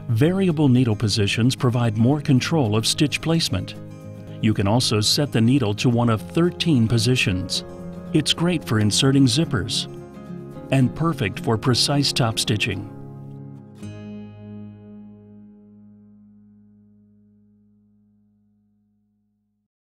Variable needle positions provide more control of stitch placement. You can also set the needle to one of 13 positions. It's great for inserting zippers and perfect for precise top stitching.